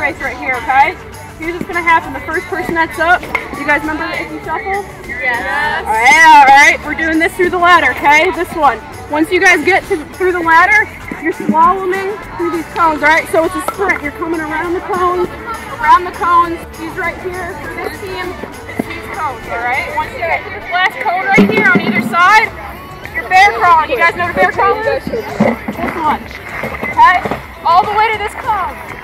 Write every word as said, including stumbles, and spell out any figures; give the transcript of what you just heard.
race right here, okay? Here's what's gonna happen. The first person that's up, you guys remember the Icky Shuffle? Yes. Alright, alright. We're doing this through the ladder, okay? This one. Once you guys get to through the ladder, you're slaloming through these cones, alright? So it's a sprint. You're coming around the cones, around the cones. He's right here. For this team, it's these cones, alright? Once you get to this last cone right here on either side, you're bear crawling. You guys know what a bear crawl is? This one. Okay? All the way to this cone.